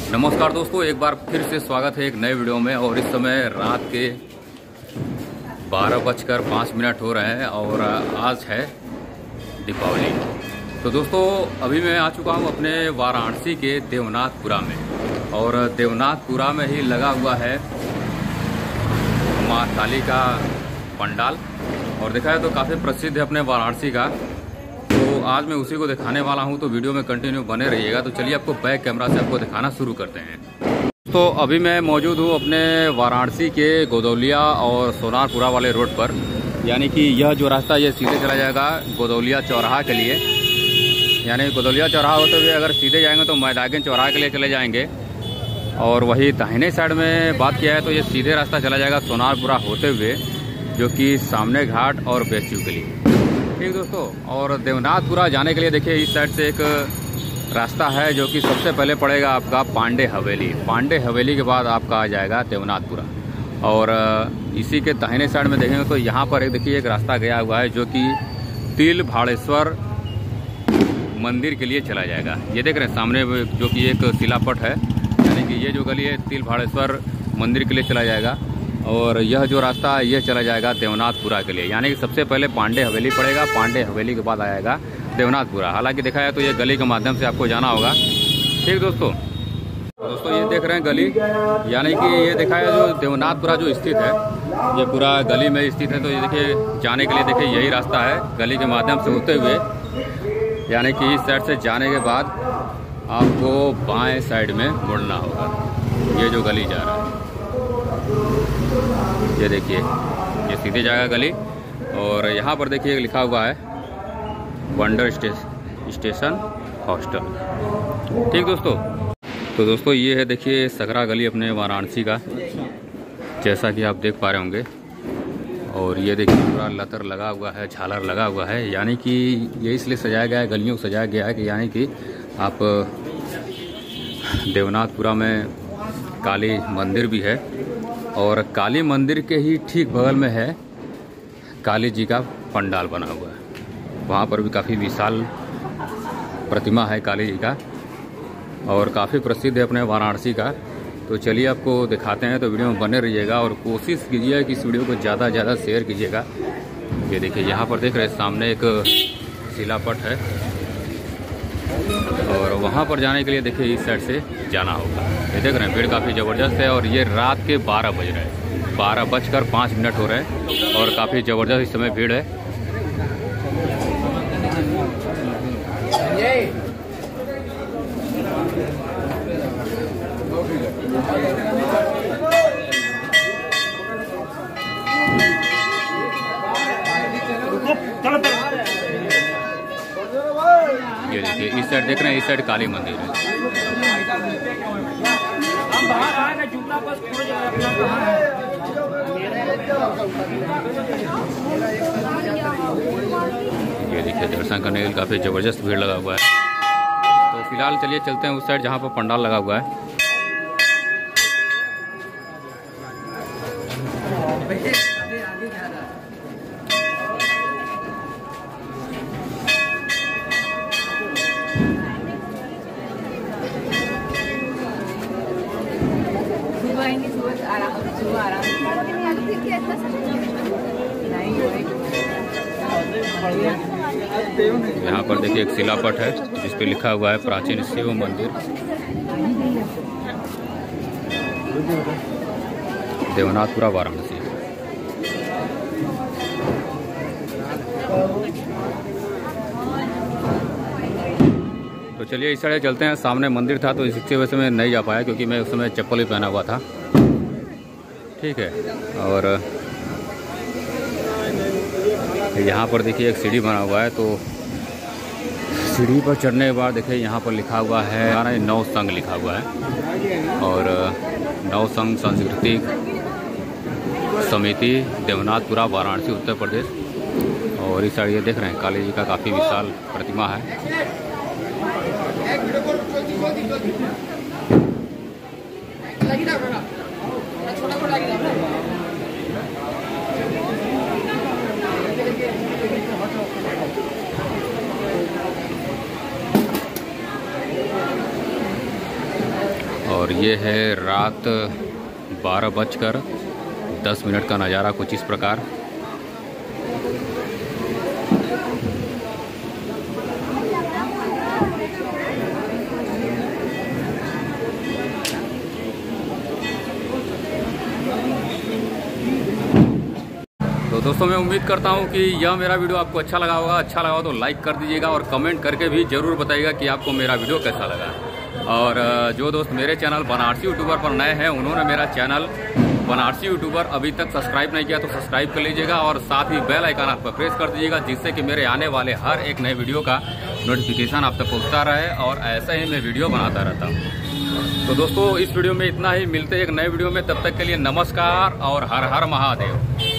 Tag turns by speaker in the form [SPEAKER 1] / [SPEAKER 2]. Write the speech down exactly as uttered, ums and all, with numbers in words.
[SPEAKER 1] नमस्कार दोस्तों, एक बार फिर से स्वागत है एक नए वीडियो में। और इस समय रात के बारह बजकर पाँच मिनट हो रहे हैं और आज है दीपावली। तो दोस्तों अभी मैं आ चुका हूँ अपने वाराणसी के देवनाथपुरा में, और देवनाथपुरा में ही लगा हुआ है माँ काली का पंडाल। और देखा है तो काफ़ी प्रसिद्ध है अपने वाराणसी का। तो आज मैं उसी को दिखाने वाला हूं, तो वीडियो में कंटिन्यू बने रहिएगा। तो चलिए आपको बैक कैमरा से आपको दिखाना शुरू करते हैं। तो अभी मैं मौजूद हूं अपने वाराणसी के गोदौलिया और सोनारपुरा वाले रोड पर, यानी कि यह जो रास्ता ये सीधे चला जाएगा गोदौलिया चौराहा के लिए। यानी गोदौलिया चौराहा होते हुए अगर सीधे जाएंगे तो मैदागिन चौराहा के लिए चले जाएंगे, और वही दाहिने साइड में बात किया है तो ये सीधे रास्ता चला जाएगा सोनारपुरा होते हुए, जो कि सामने घाट और बेचू के लिए। ठीक दोस्तों, और देवनाथपुरा जाने के लिए देखिए इस साइड से एक रास्ता है जो कि सबसे पहले पड़ेगा आपका पांडे हवेली। पांडे हवेली के बाद आपका आ जाएगा देवनाथपुरा। और इसी के दाहिने साइड में देखेंगे तो यहाँ पर एक देखिए एक रास्ता गया हुआ है जो कि तिल भाड़ेश्वर मंदिर के लिए चला जाएगा। ये देख रहे हैं सामने जो कि एक शिलापट है, यानी कि ये जो गली है तिल भाड़ेश्वर मंदिर के लिए चला जाएगा। और यह जो रास्ता है यह चला जाएगा देवनाथपुरा के लिए, यानी कि सबसे पहले पांडे हवेली पड़ेगा, पांडे हवेली के बाद आएगा देवनाथपुरा। हालांकि देखा जाए तो ये गली के माध्यम से आपको जाना होगा। ठीक दोस्तों, दोस्तों ये देख रहे हैं गली, यानी कि ये देखा है जो देवनाथपुरा जो स्थित है ये पूरा गली में स्थित है। तो ये देखिए जाने के लिए देखिए यही रास्ता है गली के माध्यम से होते हुए, यानी कि इस साइड से जाने के बाद आपको बाएँ साइड में मुड़ना होगा। ये जो गली जा रहा है ये देखिए ये सीधे जाएगा गली। और यहाँ पर देखिए लिखा हुआ है वंडर स्टेशन स्टेशन हॉस्टल। ठीक दोस्तों, तो दोस्तों ये है देखिए सकरा गली अपने वाराणसी का, जैसा कि आप देख पा रहे होंगे। और ये देखिए पूरा लतर लगा हुआ है, झालर लगा हुआ है, यानी कि ये इसलिए सजाया गया है, गलियों को सजाया गया है कि यानी कि आप देवनाथपुरा में काली मंदिर भी है, और काली मंदिर के ही ठीक बगल में है काली जी का पंडाल बना हुआ है। वहाँ पर भी काफ़ी विशाल प्रतिमा है काली जी का, और काफ़ी प्रसिद्ध है अपने वाराणसी का। तो चलिए आपको दिखाते हैं, तो वीडियो में बने रहिएगा और कोशिश कीजिए कि इस वीडियो को ज़्यादा से ज़्यादा शेयर कीजिएगा। ये देखिए यहाँ पर देख रहे हैं सामने एक शिलापट है, और वहाँ पर जाने के लिए देखिए इस साइड से जाना होगा। ये देख रहे हैं भीड़ काफ़ी ज़बरदस्त है, और ये रात के बारह बज रहे हैं, बारह बजकर पाँच मिनट हो रहे हैं, और काफ़ी ज़बरदस्त इस समय भीड़ है। ये देखिए इस साइड देख रहे हैं, इस साइड काली मंदिर है। ये देखिए दर्शन करने के लिए काफी जबरदस्त भीड़ लगा हुआ है। तो फिलहाल चलिए चलते हैं उस साइड जहाँ पर पंडाल लगा हुआ है। यहाँ पर देखिए एक शिलापट है जिस पे लिखा हुआ है प्राचीन शिव मंदिर देवनाथपुरा वाराणसी। तो चलिए इस साइड चलते हैं। सामने मंदिर था तो इसकी वजह से मैं नहीं जा पाया, क्योंकि मैं उस समय चप्पल ही पहना हुआ था। ठीक है, और यहाँ पर देखिए एक सीढ़ी बना हुआ है, तो सीढ़ी पर चढ़ने के बाद देखिए यहाँ पर लिखा हुआ है नव संघ लिखा हुआ है, और नव संघ सांस्कृतिक समिति देवनाथपुरा वाराणसी उत्तर प्रदेश। और इस साइड ये देख रहे हैं काली जी का काफ़ी विशाल प्रतिमा है। और ये है रात बारह बजकर दस मिनट का नज़ारा कुछ इस प्रकार। तो दोस्तों मैं उम्मीद करता हूं कि यह मेरा वीडियो आपको अच्छा लगा होगा। अच्छा लगा हो तो लाइक कर दीजिएगा और कमेंट करके भी ज़रूर बताइएगा कि आपको मेरा वीडियो कैसा लगा। और जो दोस्त मेरे चैनल बनारसी यूट्यूबर पर नए हैं, उन्होंने मेरा चैनल बनारसी यूट्यूबर अभी तक सब्सक्राइब नहीं किया तो सब्सक्राइब कर लीजिएगा और साथ ही बेल आइकन आप पर प्रेस कर दीजिएगा, जिससे कि मेरे आने वाले हर एक नए वीडियो का नोटिफिकेशन आप तक पहुँचता रहे और ऐसे ही मैं वीडियो बनाता रहता हूँ। तो दोस्तों इस वीडियो में इतना ही, मिलते हैं एक नए वीडियो में। तब तक के लिए नमस्कार और हर हर महादेव।